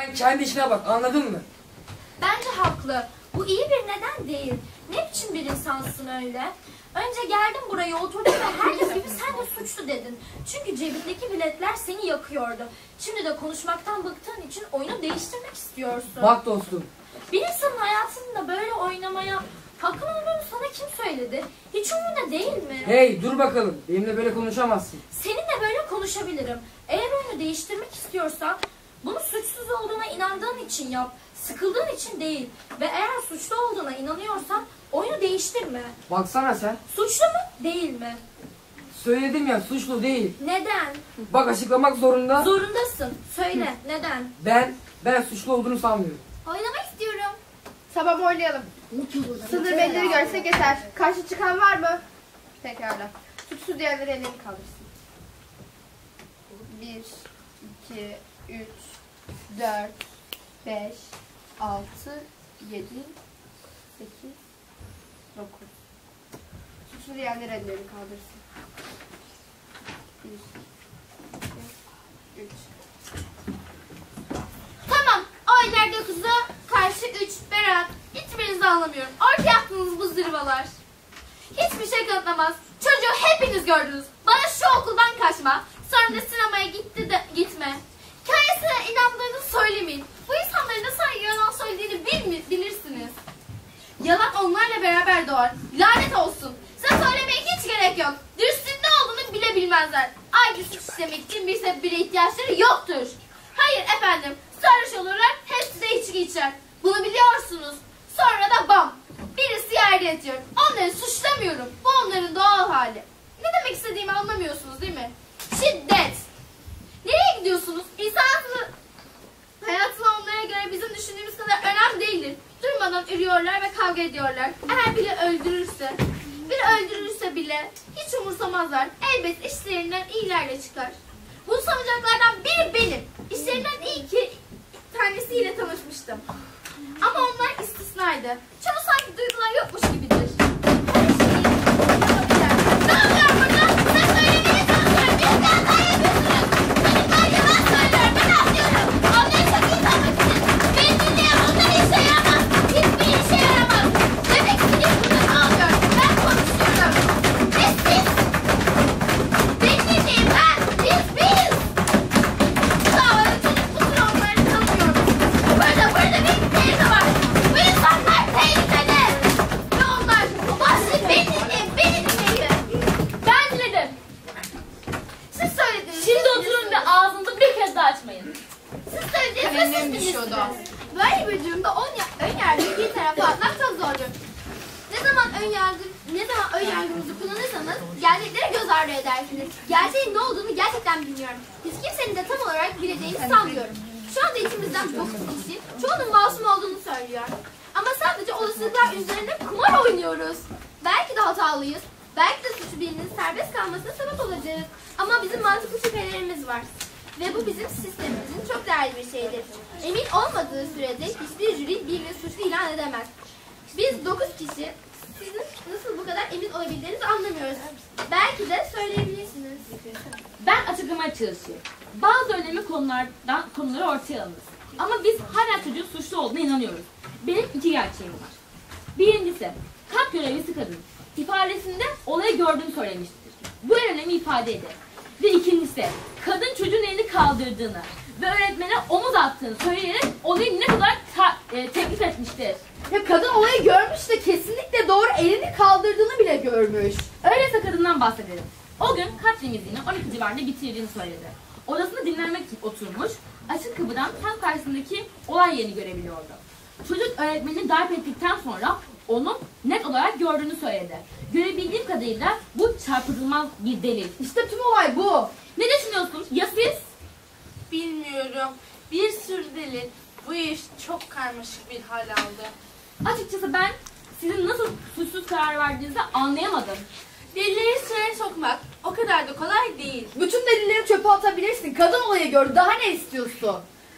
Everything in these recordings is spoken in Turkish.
Sen kendi işine bak, anladın mı? Bence haklı. Bu iyi bir neden değil. Ne biçim bir insansın öyle? Önce geldin buraya oturdun ve herkes gibi sen de suçlu dedin. Çünkü cebindeki biletler seni yakıyordu. Şimdi de konuşmaktan bıktığın için oyunu değiştirmek istiyorsun. Bak dostum. Bir insanın hayatında böyle oynamaya hakkın olduğunu sana kim söyledi? Hiç umurunda değil mi? Hey dur bakalım, benimle böyle konuşamazsın. Seninle böyle konuşabilirim. Eğer oyunu değiştirmek istiyorsan bunu suçsuz olduğuna inandığın için yap. Sıkıldığın için değil. Ve eğer suçlu olduğuna inanıyorsan oyunu değiştirme. Baksana sen. Suçlu mu? Değil mi? Söyledim ya, suçlu değil. Neden? Bak açıklamak zorunda. Zorundasın. Söyle. Neden? Ben suçlu olduğunu sanmıyorum. Oynamak istiyorum. Tamam oynayalım. Sınır belleri görsek yeter. Karşı çıkan var mı? Pekala. Suçsuz diğerleri ellerini kaldırsın. 1, 2, 3, 4, 5, 6, 7, 8, 9. Suçsuz diğerleri ellerini kaldırsın. 1, 2, 3. Tamam. Oylar 9'a karşı 3. Berat. Hiçbirinizi anlamıyorum. Ortaya attığınız bu zırvalar. Hiçbir şey kanıtlamaz. Çocuğu hepiniz gördünüz. Bana şu okuldan kaçma. Sonra da sinemaya gitme. Hikayesine inandığını söylemeyin. Bu insanların da sana yalan söylediğini bilirsiniz. Yalan onlarla beraber doğar. Lanet olsun. Size söylemeye hiç gerek yok. Dürüstlüğün ne olduğunu bile bilmezler. Ayrıca suç işlemek için bir sebebe ihtiyaçları yoktur. Hayır efendim. Sarhoş olurlar. Hepsi de içki içer. Bunu biliyorsunuz. Sonra da bam. Birisi yerde yatıyor. Onları suçlamıyorum. Bu onların doğal hali. Ne demek istediğimi anlamıyorsunuz değil mi? Şiddet. Nereye gidiyorsunuz? İnsan hayatı onlara göre bizim düşündüğümüz kadar önemli değildir. Durmadan ürüyorlar ve kavga ediyorlar. Eğer biri öldürürse bile hiç umursamazlar. Elbet işlerinden iyilerle çıkar. Bu sanacaklardan biri benim. İşlerinden iyi iki tanesiyle tanışmıştım. Ama onlar istisnaydı. Çoğu sanki duygular yokmuş gibidir. Her şeyi yapabilirler. Ne oluyor burada? Sen söylemeye çalışıyorum. Bir hata yapıyorsunuz. Çocuklar yalan söylüyor. Ben anlıyorum. Onları çok iyi tanımak için. Beni dinleyen onlar işe yaramaz. Hiçbir işe yaramaz. Demek ki biz burada ne oluyor? Ben konuşuyorum. Ve siz? Beni dinleyin ben. Biz. Zavallı çocuk kusura onları tanımıyorum. Burada bir teyze var. Bu insanlar tehlikeli. Ve onlar başlayıp beni dinleyin. Ben dinledim. Siz söylediniz. Şimdi oturun ve ağzınızı bir kez daha açmayın. Siz söylediğiniz ve siz bilirsiniz. Böyle bir durumda ön yargıyı bir tarafa atmak çok zordur. Ne zaman ön yargınızı kullanırsanız gerçekleri göz ardı edersiniz. Gerçeğin ne olduğunu gerçekten bilmiyorum. Hiç kimsenin de tam olarak bileceğini sanmıyorum. Şu anda içimizden 9 kişi çoğunun masum olduğunu söylüyor. Ama sadece olasılıklar üzerinde kumar oynuyoruz. Belki de hatalıyız. Belki de suçlu birinin serbest kalmasına sebep olacak. Ama bizim mantıklı şüphelerimiz var. Ve bu bizim sistemimizin çok değerli bir şeyidir. Emin olmadığı sürede hiçbir jüri birini suçlu ilan edemez. Biz 9 kişi sizin nasıl bu kadar emin olabildiğinizi anlamıyoruz. Belki de söyleyebilirsiniz. Ben açıklamaya çalışıyorum. Bazı önemli konuları ortaya alınır. Ama biz hala çocuğun suçlu olduğuna inanıyoruz. Benim 2 gerçeğim var. Birincisi, kamp görevlisi kadın ifadesinde olayı gördüğünü söylemiştir. Bu en önemli ifadeydi. Ve ikincisi, kadın çocuğun elini kaldırdığını ve öğretmene omuz attığını söyleyerek olayı ne kadar teklif etmiştir. Ya kadın olayı görmüş de kesinlikle doğru, elini kaldırdığını bile görmüş. Öyleyse kadından bahsedelim. O gün kalp temizliğini 12 civarında bitirdiğini söyledi. Odasında dinlenmek için oturmuş, açık kapıdan tam karşısındaki olay yerini görebiliyordu. Çocuk öğretmenini darp ettikten sonra onu net olarak gördüğünü söyledi. Görebildiğim kadarıyla bu çarpıtılmaz bir delil. İşte tüm olay bu. Ne düşünüyorsunuz? Ya siz? Bilmiyorum. Bir sürü delil. Bu iş çok karmaşık bir hal aldı. Açıkçası ben sizin nasıl suçsuz karar verdiğinizi anlayamadım. Delilleri sıraya sokmak o kadar da kolay değil. Bütün delilleri çöpe atabilirsin. Kadın olayı gördü. Daha ne istiyorsun?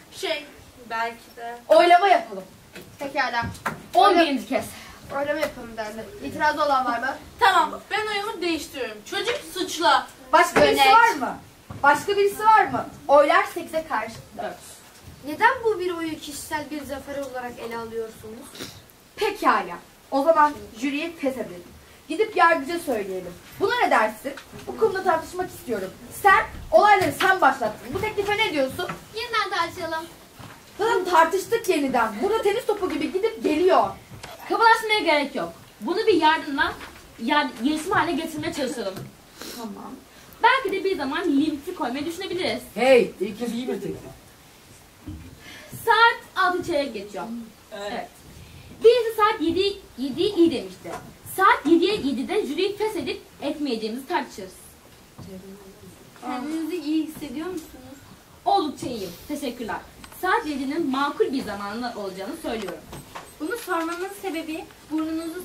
Belki de. Oylama yapalım. Pekala. 11. kez. Oylama yapalım derdi. İtirazı olan var mı? Tamam, ben oyumu değiştiriyorum. Çocuk suçlu. Başka birisi Yönet. var mı? Başka birisi var mı? Oylar 8'e karşı 4. Neden bu bir oyu kişisel bir zafer olarak ele alıyorsunuz? Pekala. O zaman jüriyi feshedelim. Gidip yargıca söyleyelim. Buna ne dersin? Bu konuda tartışmak istiyorum. Olayları sen başlattın. Bu teklife ne diyorsun? Yeniden tartışalım. Zaten tartıştık yeniden. Burada tenis topu gibi gidip geliyor. Kafalaşmaya gerek yok. Bunu bir yarışma haline getirmeye çalışalım. Tamam. Belki de bir zaman limiti koymayı düşünebiliriz. Hey, ilk kez iyi bir teklif. Saat 6 çeyrek geçiyor. Evet. Birisi saat 7 iyi demişti. Saat 7'de jüriyi feshedip etmeyeceğimizi tartışırız. Kendinizi iyi hissediyor musunuz? Oldukça iyiyim. Teşekkürler. Saat 7'nin makul bir zamanında olacağını söylüyorum. Bunu sormamın sebebi burnunuzu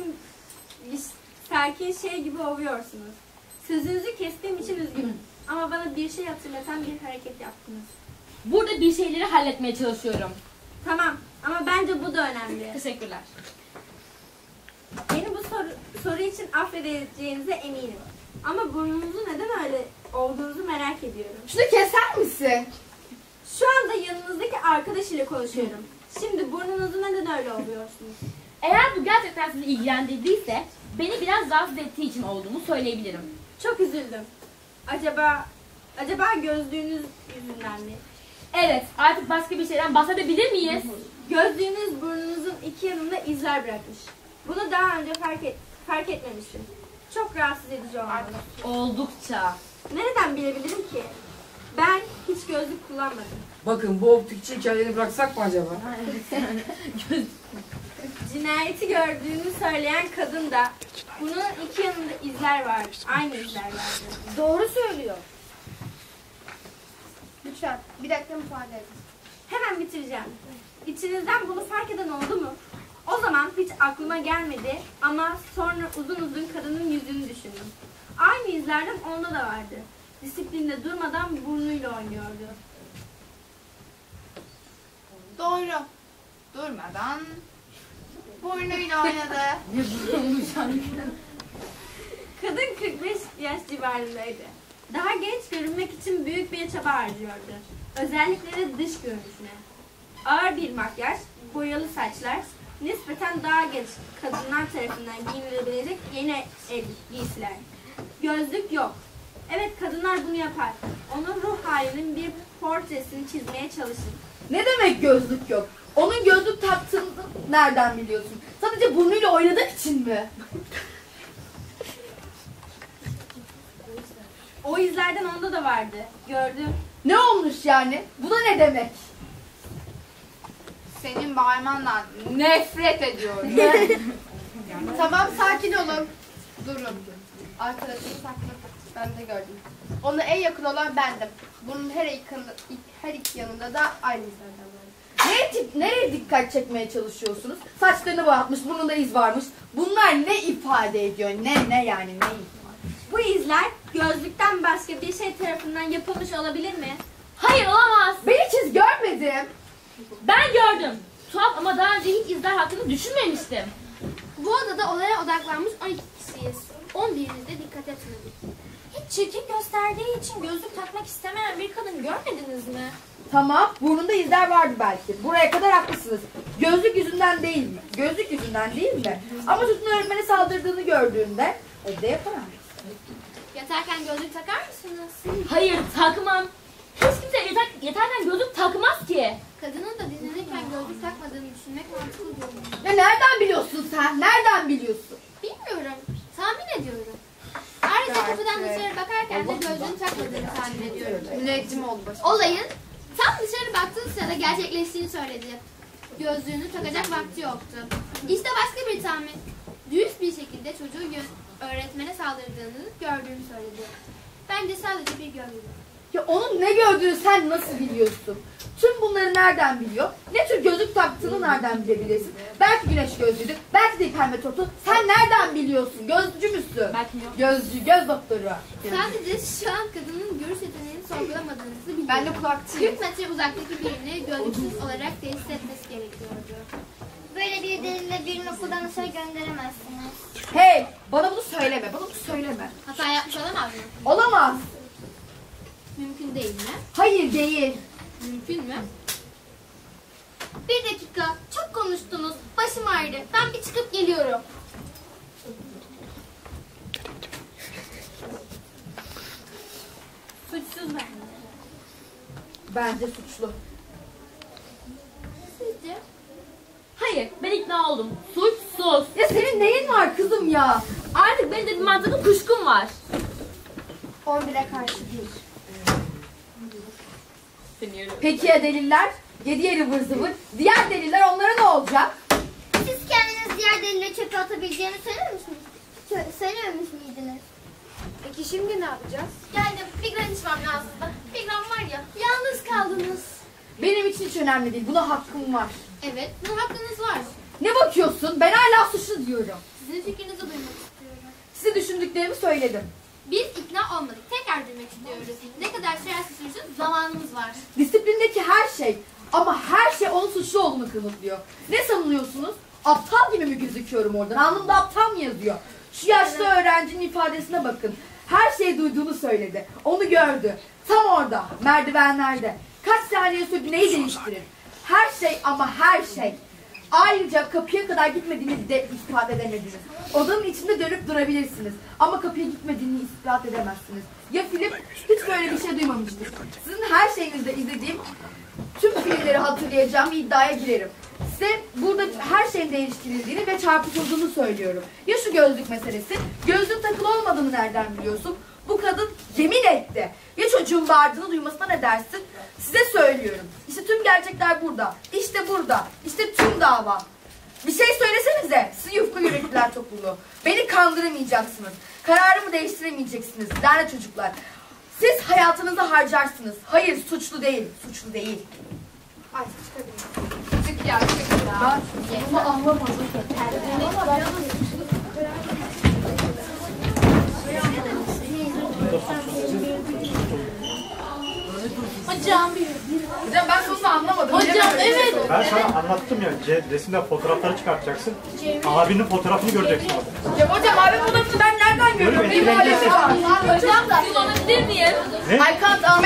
sakin şey gibi ovuyorsunuz. Sözünüzü kestiğim için üzgünüm. Ama bana bir şey hatırlatan bir hareket yaptınız. Burada bir şeyleri halletmeye çalışıyorum. Tamam ama bence bu da önemli. Teşekkürler. Beni bu soru için affedeceğinize eminim. Ama burnunuzu neden öyle olduğunuzu merak ediyorum. Şunu keser misin? Şu anda yanınızdaki arkadaş ile konuşuyorum. Şimdi burnunuzu neden öyle oluyorsunuz? Eğer bu gerçekten sizi ilgilendirdiyse beni biraz rahatsız ettiği için olduğumu söyleyebilirim. Çok üzüldüm. Acaba gözlüğünüz yüzünden mi? Evet, artık başka bir şeyden bahsedebilir miyiz? Gözlüğünüz burnunuzun iki yanında izler bırakmış. Bunu daha önce fark etmemiştim. Çok rahatsız edici olmalı. Oldukça. Nereden bilebilirim ki? Ben hiç gözlük kullanmadım. Bakın bu optikçi hikayelerini bıraksak mı acaba? Cinayeti gördüğünü söyleyen kadın da bunun iki yanında izler var. Aynı izler vardı. Doğru söylüyor. Lütfen bir dakika müsaade edin. Hemen bitireceğim. İçinizden bunu fark eden oldu mu? O zaman hiç aklıma gelmedi ama sonra uzun uzun kadının yüzünü düşündüm. Aynı izlerden onda da vardı. Disiplinde durmadan burnuyla oynuyordu. Doğru. Durmadan burnuyla oynadı. Kadın 45 yaş civarındaydı. Daha genç görünmek için büyük bir çaba harcıyordu. Özellikle de dış görünüşüne. Ağır bir makyaj, boyalı saçlar, nispeten daha genç kadınlar tarafından giyinilebilecek yeni giysiler. Gözlük yok. Evet, kadınlar bunu yapar. Onun ruh halinin bir portresini çizmeye çalışın. Ne demek gözlük yok? Onun gözlük taktığını nereden biliyorsun? Sadece burnuyla oynadığı için mi? O izlerden onda da vardı. Gördüm. Ne olmuş yani? Bu da ne demek? Senin bağırmandan nefret ediyorum. Tamam, sakin olun. Durun. Arkadaşım saklı. Ben de gördüm. Ona en yakın olan bendim. Bunun her iki yanında da aynı izlerden var. Nereye dikkat çekmeye çalışıyorsunuz? Saçlarını boyatmış, burnunda iz varmış. Bunlar ne ifade ediyor? Ne yani ne ifade? Bu izler gözlükten başka bir şey tarafından yapılmış olabilir mi? Hayır, olamaz. Ben hiç iz görmedim. Ben gördüm. Tuhaf ama daha önce hiç izler hakkında düşünmemiştim. Bu odada olaya odaklanmış 12 kişiyiz. 11'inizde dikkat etmedik. Hiç çirkin gösterdiği için gözlük takmak istemeyen bir kadın görmediniz mi? Tamam, burnunda izler vardı belki. Buraya kadar haklısınız. Gözlük yüzünden değil mi? Gözlük yüzünden değil mi? Ama çocuğun öğretmene saldırdığını gördüğünde evde yapamam. Yatarken gözlük takar mısınız? Hayır, takmam. Hiç kimse yeterken gözlük takmaz ki. Kadının da dinlenirken gözlük takmadığını düşünmek mantıklı görünüyor. Ya nereden biliyorsun sen? Nereden biliyorsun? Bilmiyorum. Tahmin ediyorum. Ayrıca kapıdan dışarı bakarken de gözlüğünü takmadığını tahmin ediyorum. Müneccim oldu başım. Olayın tam dışarı baktığı sırada gerçekleştiğini söyledi. Gözlüğünü takacak vakti yoktu. İşte başka bir tahmin. Dürüst bir şekilde çocuğu öğretmene saldırdığını gördüğünü söyledi. Bence sadece bir görüntü. Ya onun ne gördüğünü sen nasıl biliyorsun? Tüm bunları nereden biliyor? Ne tür gözlük taktığını nereden bilebilirsin? Belki güneş gözlüğüdür, belki de hipermetropu. Sen nereden biliyorsun? Gözcü müsün? Belki yok. Gözcü, göz doktoru. Sadece şu an kadının görüş yeteneğini sorgulamadığınızı biliyorum. Ben de kulakçıyım. 40 metre uzaktaki birini gözlüksüz olarak tesis etmesi gerekiyordu. Böyle bir delille birini okuldan dışarı gönderemezsiniz. Hey, bana bunu söyleme, bana bunu söyleme. Hata yapmış olamaz mı? Olamaz. Mümkün değil mi? Hayır değil. Mümkün mü? Bir dakika. Çok konuştunuz. Başım ağrıdı. Ben bir çıkıp geliyorum. Suçsuz bence. Bence suçlu. Sizce? Hayır, ben ikna oldum. Suçsuz. Ya senin neyin var kızım ya? Artık benim dediğim mantıklı kuşkum var. 11'e karşı 1. Peki ya deliller? 7'ye ıvır zıvır. Diğer deliller onlara ne olacak? Siz kendiniz diğer delilleri çöpe atabileceğini söylememiş miydiniz? Peki şimdi ne yapacağız? Geldim. Bir gram içmem lazım. Bir gram var ya. Yalnız kaldınız. Benim için hiç önemli değil. Buna hakkım var. Evet. Buna hakkınız var. Ne bakıyorsun? Ben hala suçlu diyorum. Sizin fikrinizi duymak istiyorum. Size düşündüklerimi söyledim. Biz ikna olmadık. Tekrar duymak istiyoruz. Ne kadar sürerse sürsün zamanımız var. Disiplindeki her şey ama her şey onun suçlu olduğunu kanıtlıyor. Ne sanıyorsunuz? Aptal gibi mi gözüküyorum oradan? Alnımda aptal mı yazıyor? Şu yaşlı öğrencinin ifadesine bakın. Her şeyi duyduğunu söyledi. Onu gördü. Tam orada, merdivenlerde. Kaç saniye sürdü, neyi değiştirir? Her şey ama her şey. Ayrıca kapıya kadar gitmediğini de ispat edemediniz. Odanın içinde dönüp durabilirsiniz. Ama kapıya gitmediğini ispat edemezsiniz. Ya Filip hiç böyle bir şey duymamıştır. Sizin her şeyinizde izlediğim tüm filmleri hatırlayacağım bir iddiaya girerim. Size burada her şeyin değiştirildiğini ve çarpıtıldığını söylüyorum. Ya şu gözlük meselesi? Gözlük takılı olmadığını nereden biliyorsun? Bu kadın yemin etti. Ya çocuğun bağırdığını duymasına ne dersin? Size söylüyorum. İşte tüm gerçekler burada. İşte burada. İşte tüm dava. Bir şey söylesenize. Siz yufka yürekliler topluluğu. Beni kandıramayacaksınız. Kararımı değiştiremeyeceksiniz. Lanet çocuklar. Siz hayatınızı harcarsınız. Hayır, suçlu değil. Suçlu değil. Ay çıkabilirim. Çık ya çık ya. Ben bunu anlamadım. Hocam. Hocam ben sonunu anlamadım. Hocam evet. Ben sana anlattım ya, resimde fotoğrafları çıkartacaksın. Abinin fotoğrafını göreceksin orada. Ya hocam abi fotoğrafını ben nereden görüyorum? Benim etkileneceksin. ailesi var. Hocam, siz olabilir miyim? Ne? I can't